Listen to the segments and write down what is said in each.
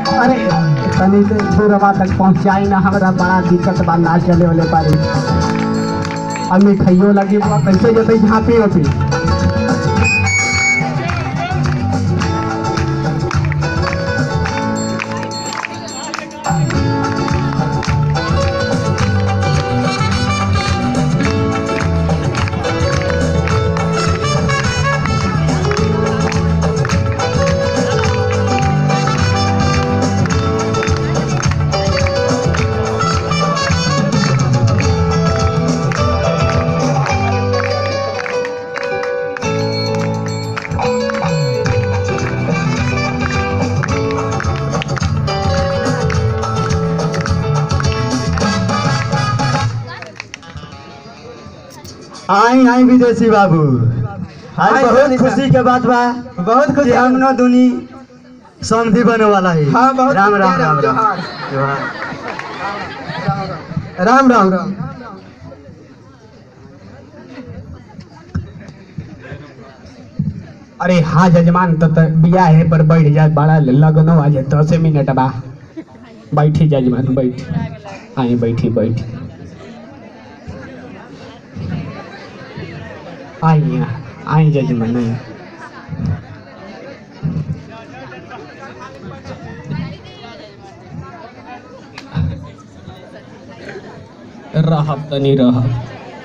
अरे तनी से दूरवा तक पहुँचाई ना, हमारा बड़ा दिक्कत बा ना चले वाले पारी। अब मिठाइयों लगी बा, कैसे जते झाँपी होती। आई आई विदेशी बाबू, आज बहुत खुशी के बात बा, बहुत खुशी। हम न दुनी समधी बने वाला है। हाँ, बहुत राम राम राम राम राम राम राम। अरे हाँ जजमान, तो बिया है पर बैठ जा, बड़ा लगन आज 10 मिनट बा। बैठी जजमान बैठी, आई बैठी बैठी, आई आई जजमान आई। रहब तनी रहब।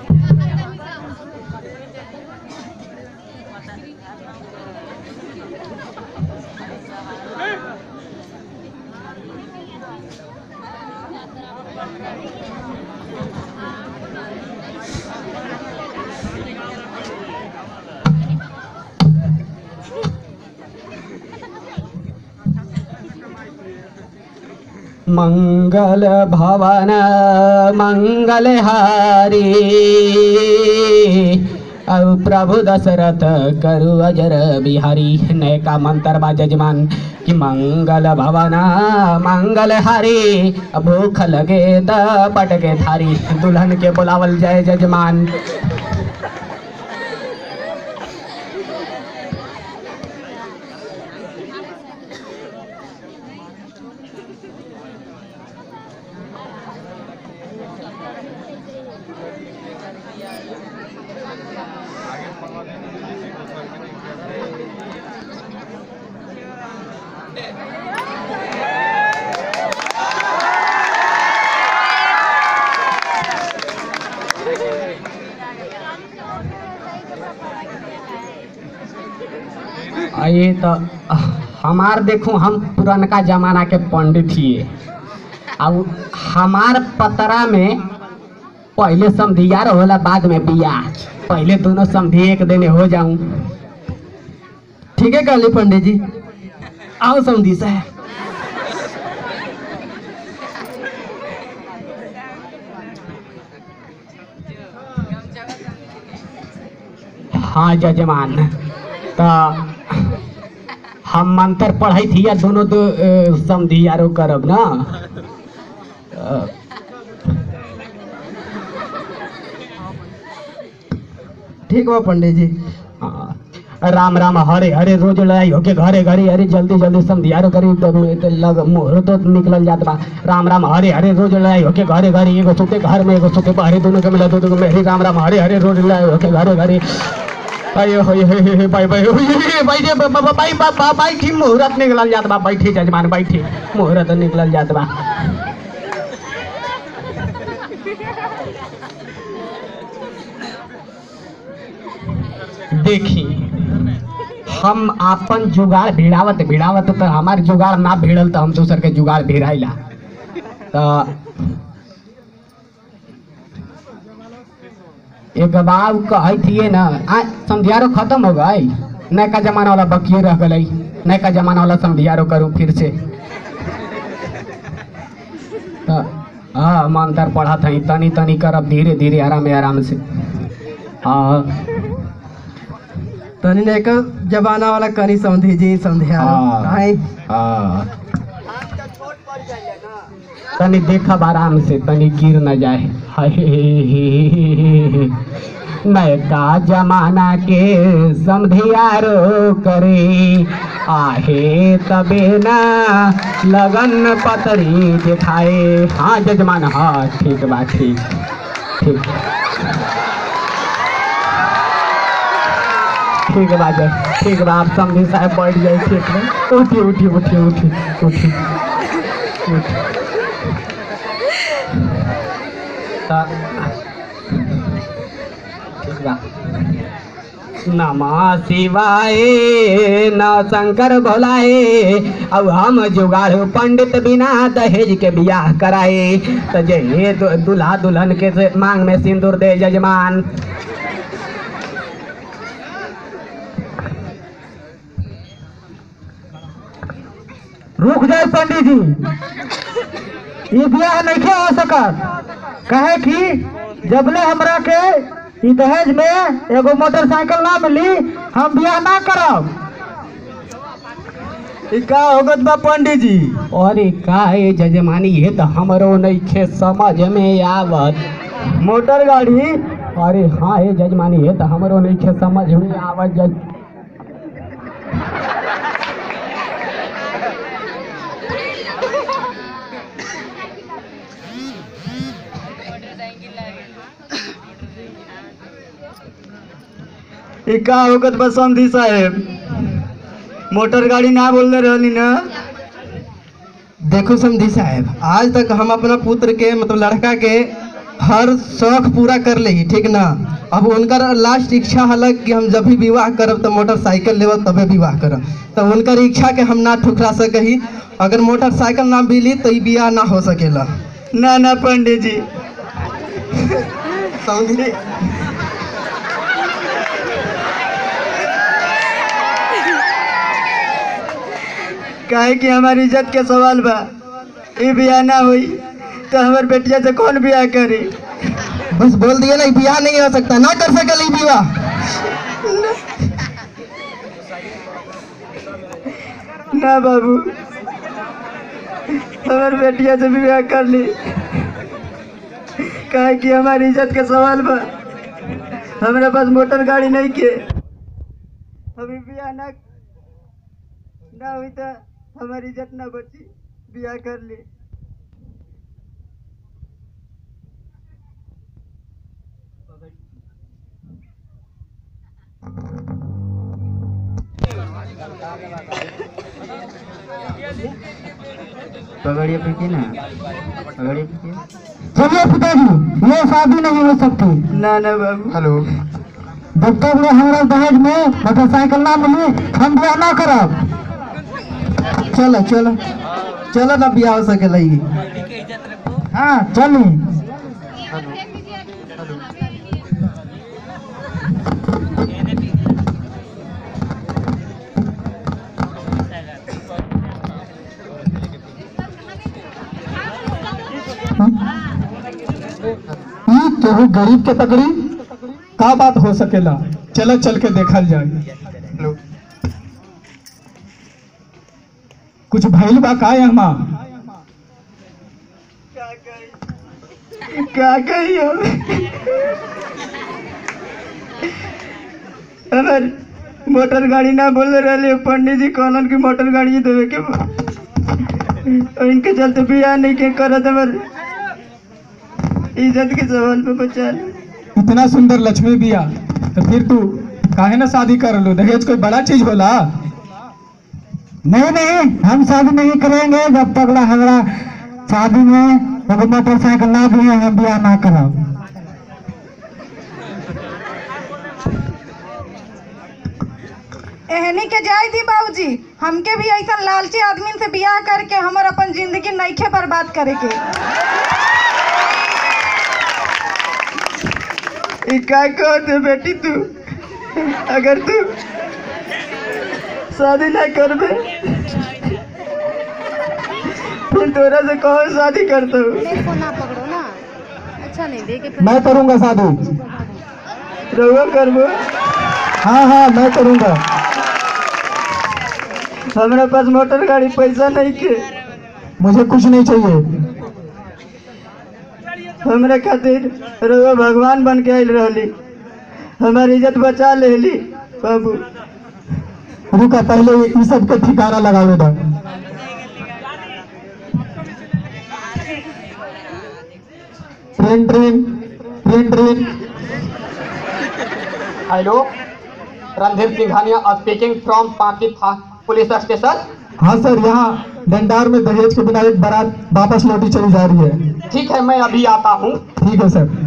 मंगल भवन मंगल हारी, अब प्रभु दशरथ करु अजर बिहारी। नए का मंत्र बा जजमान कि मंगल भवन मंगल हारी, भूख लगे द पटके थारी। दुल्हन के बुलावल जाए जजमान। ये तो हमार देखो, हम पुरनका जमाना के पंडित हिए। अब हमार पतरा में पहले समधियार होला, बाद में बियाह। पहले दोनों समधी एक दिन हो जाऊं। ठीक है कहली पंडित जी, आओ समधी से। हाँ जजमान, तो हम मंत्र पढ़ाई थी या दोनों तो समधी यारो करब ना। ठीक बा पंडित जी। राम राम हरे हरे, रोज लड़ाई होके घरे घरे, अरे जल्दी जल्दी समधियारो करी तो लग मोहर तो निकल जात बा। राम राम हरे हरे, रोज लड़ाई होके घरे घरे, एगो सुते घर में एगो सुते बाहर, दोनों के मिला दोनों में। राम राम हरे हरे, रोज लड़ाई होके घरे घरे। अयो हो बाई बाई बाई बाई बैठी, मुहूर्त निकल जात बा। बैठी जजमान बैठी, मुहूर्त निकल जात बा। देखी हम आपन जुगाड़ भिड़ावत भिड़ावत, तो हमार जुगाड़ ना भिड़ल तो हम दूसर के जुगाड़ भिड़ाइला। तो एक बाब कही थी ना, समधियारो खत्म हो गई। नया जमाना वाला बकिए रह गई, नया जमाना वाला समधियारो करूँ फिर से। तो हाँ मंत्र पढ़ा था, तनी तनी करब, धीरे धीरे आराम आराम से। हाँ तनी ने का जमाना वाला कनी समझी जी समझिया। तनी देखब आराम से, तनी गिर न जाए। नयका जमाना के समधियारो करे आहे तबे ना लगन पतरी दिखाए। हाँ जजमान, हाँ ठीक बा, ठीक ठीक ठीक बा ठीक बा। आप समझी साहब बैठ जाए, ठीक है। उठी उठी उठी उठी उठी ठीक बा। नमः शिवाय न शंकर भोलाए, अब हम जुगाड़ पंडित बिना दहेज के बियाह कराए। तो जे दूल्हा दुल्हन के मांग में सिंदूर दे जजमान। रुक जाए पंडित जी, ये बियाह नहीं हो सकत। कहे कि जबले हमरा के ई दहेज में एगो मोटरसाइकिल ना मिली, हम बियाह ना करब। का होगत बा पंडित जी? अरे का है जजमानी, ये तो हमरो नहीं खे समझ में आवत। मोटर गाड़ी? अरे हाँ है जजमानी, ये तो हमरो नहीं खे समझ में आवत। का होगत बा समधी साहेब, मोटर गाड़ी ना बोलने रहनी ना। देखो समधी साहब, आज तक हम अपना पुत्र के मतलब लड़का के हर शौक पूरा कर ली, ठीक ना। अब उनकर लास्ट इच्छा हलक कि हम जब भी विवाह करब तो मोटरसाइकिल लेब तबे विवाह करब। तो उनकर इच्छा के हम ना ठुकरा सकही। अगर मोटरसाइकिल ना मिली तो ये बियाह ना हो सकेला। ना ना पंडित जी, समझी? काहे कि हमारी इज्जत के सवाल बा। ये बियाह ना हुई तो हमार बेटिया से कौन बियाह करी? बस बोल दिए ना, बियाह नहीं हो सकता, ना कर सकेली विवाह। ना बाबू, हमार बेटिया से बियाह कर ली। काहे कि हमारी इज्जत के सवाल बा। हमारे पास मोटर गाड़ी नहीं के, अभी बियाह ना हुई तो हमारी इज्जत ना बची। बियाह कर ली। पगड़िया फेंकी ना, पगड़िया फेंकी। चलिए पिताजी, ये शादी नहीं हो सकती। ना ना बाबू। हेलो, जब तक हमारा दहेज में मोटरसाइकिल ना मिली, हम बियाह ना करब। चलो चलो चलो ना, बियाह हो सकेला ये। हाँ चलिए। तो गरीब के तकड़ी का बात हो सकेला। चलो चल के देखल जाए। कुछ भइल बा का यहाँ? क्या कहियो, हमार मोटर गाड़ी ना बोले रहे। पंडित जी कहलन की मोटर गाड़ी देवे के बा। और इनके चलते बियाह नहीं के करत। हमार इज्जत के सवाल पे बचा लो। इतना सुंदर लक्ष्मी बिया, तो फिर तू काहे ना शादी कर लो? दहेज कोई बड़ा चीज होला? नहीं नहीं, हम शादी नहीं करेंगे जब तक हमारा शादी में मोटरसाइकिल ना भी है, हम बियाह ना करब। एहनी के जाय दी बाबूजी, हमके भी ऐसा लालची आदमी से बियाह करके हमर अपन जिंदगी नइखे बर्बाद करे के। क्या कहते बेटी, तू अगर तू शादी ना करबे फिर तोरा से कौन शादी करता हूँ? देखो ना पकड़ो ना, अच्छा नहीं देखे। मैं करूंगा शादी। रहुआ करबो? हाँ हाँ मैं करूंगा। हमारे पास मोटर गाड़ी पैसा नहीं के। मुझे कुछ नहीं चाहिए। हमारे खातिर रहुआ भगवान बन के आयल रहली। हमारी इज्जत बचा ले ली बाबू। रुका, पहले ये सब के ठिकाना लगावे दो। Train train train train. Hello, Randhir Singhania speaking from Panki police station. हाँ सर, यहाँ डंडार में दहेज के बिना एक बारात वापस लौटी चली जा रही है। ठीक है, मैं अभी आता हूँ। ठीक है सर।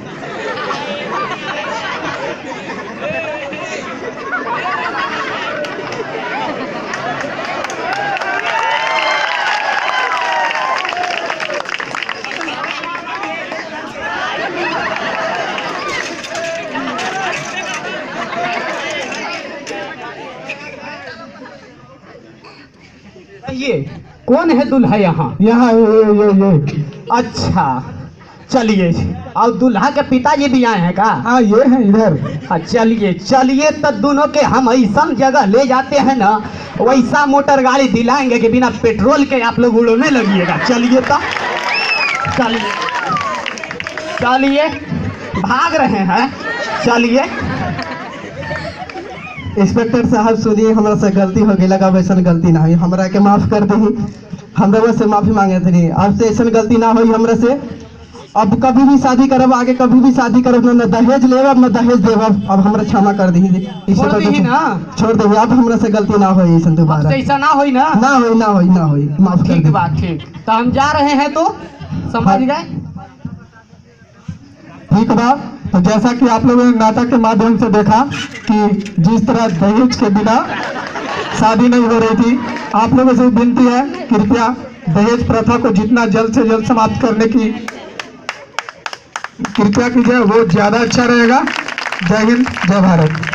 ये कौन है दूल्हा यहाँ? यहाँ ये। अच्छा, चलिए। और दूल्हा के पिताजी भी आए हैं का? हाँ, ये है इधर। हाँ, चलिए चलिए, तो दोनों के हम ऐसा जगह ले जाते हैं ना, वैसा मोटर गाड़ी दिलाएंगे कि बिना पेट्रोल के आप लोग उड़ने लगिएगा। चलिए तो, चलिए चलिए, भाग रहे हैं, चलिए। इंस्पेक्टर साहब सुनिए, हमरा से गलती हो गई, लगा वैसा गलती ना हुई, हमरा के माफ कर दी। हमरा से माफी मांगे थे, अब से ऐसा गलती ना हुई हमरा से। अब कभी भी शादी करब, आगे कभी भी शादी करब, न दहेज लेब न दहेज देब। अब हमरा क्षमा कर दी, छोड़ दी ना, छोड़ दे। अब हमरा से गलती ना हुई ऐसा दोबारा, ऐसा ना होई ना, ना हुई ना हुई ना हुई, माफ कर ठीक दी। बात, ठीक। तो हम जा रहे हैं, तो समझ गए। ठीक बा। तो जैसा कि आप लोगों ने नाटक के माध्यम से देखा कि जिस तरह दहेज के बिना शादी नहीं हो रही थी, आप लोगों से विनती है, कृपया दहेज प्रथा को जितना जल्द से जल्द समाप्त करने की कृपया कीजिए, वो ज्यादा अच्छा रहेगा। जय हिंद, जय भारत।